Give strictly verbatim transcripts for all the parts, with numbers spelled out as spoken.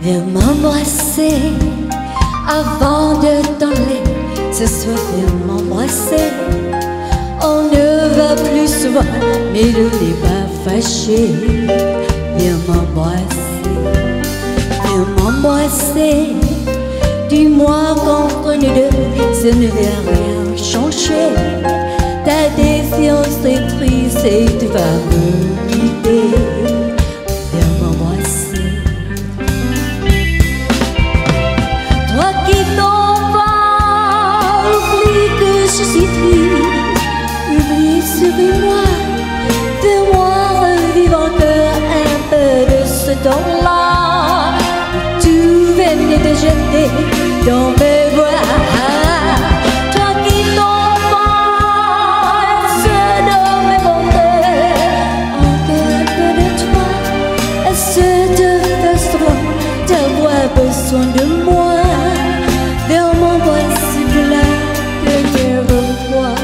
Viens m'embrasser avant de t'en aller. Ce soir, viens m'embrasser. On ne va plus se voir, mais ne l'est pas fâché. Viens m'embrasser, viens m'embrasser. Dis-moi qu'entre nous deux, ça ne va rien changer. Ta défiance est triste et tu vas me quitter. Viens m'embrasser. Toi qui t'en vas, oublie que je suis triste. Oublie, souris-moi. Fais-moi revivre encore un peu de ce temps-là. Tu venais de jeter dans mes bras. Besoin de moi, viens m'embrasser pour la dernière fois.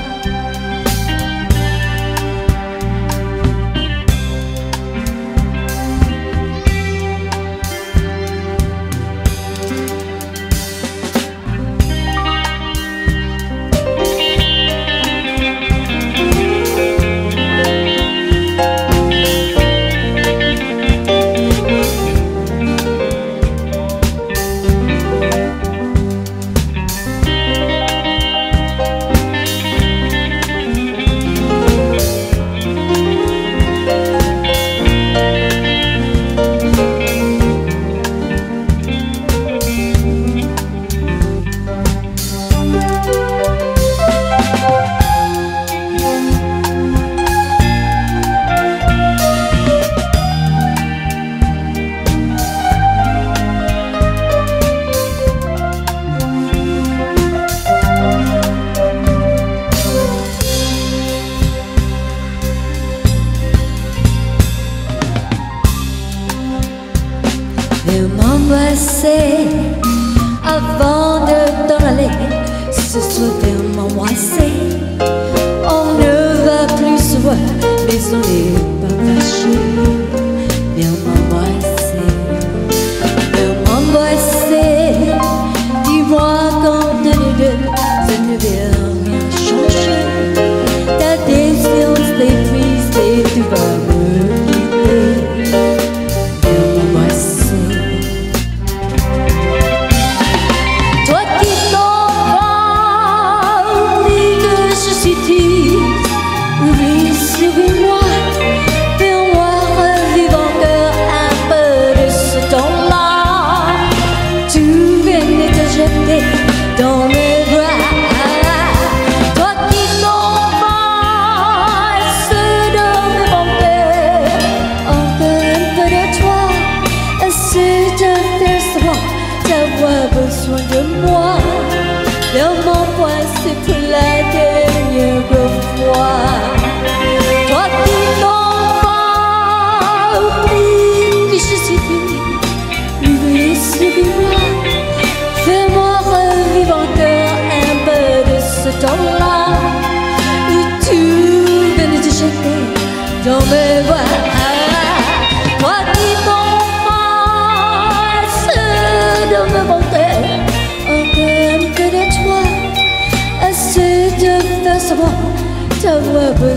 Viens m'embrasser avant de t'en aller. Ce soir, viens m'embrasser. On ne va plus se voir, mais on n'est pas fâché. Viens m'embrasser, viens m'embrasser. Dis-moi quand nous deux, ça ne va rien changer. Ta défiance est triste et tu vas me quitter. Dans mes bras, toi qui t'en vas, c'est de mes bontés. Encore un peu de toi, c'est de faire semblant d'avoir besoin de moi. Viens m'embrasser pour la dernière fois. Toi qui t'en vas, oublie que je suis fini. Oublie, souris-moi. Fais-moi revivre encore un peu de ce temps-là où tu venais de jeter dans mes bras. Toi qui t'en vas, de me montrer encore un peu de toi, assez de faire savoir d'avoir besoin.